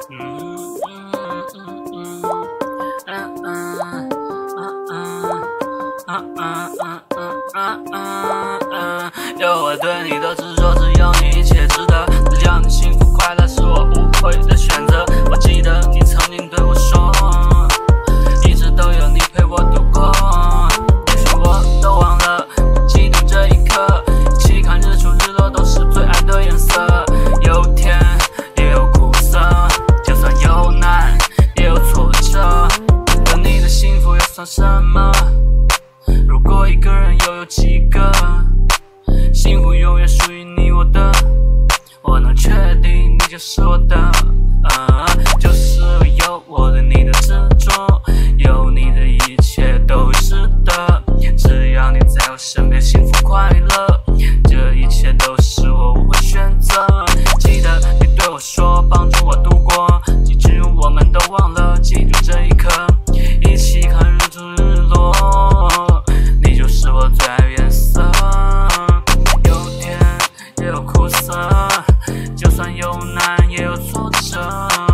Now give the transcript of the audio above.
有我对你的执着，只有你一切值得。只要你幸福快乐，是我无悔的选择。我记得你曾经对我说，一直都有你陪我度过。也许我都忘了，记得这一刻，一起看日出日落都是最爱的颜色。有甜也有苦涩，就算有难也有挫折。有你的幸福又算什么？如果一个人又有几个？幸福永远属于你我的，我能确定你就是我的，就是有我对你的执着，有你的一切都值得。只要你在我身边，幸福快乐，这一切都是我无悔选择。记得你对我说，帮助我度过，记住我们都忘了，记住这一刻，一起看日出日落，你就是我最爱颜色。有苦涩，就算有难也有挫折。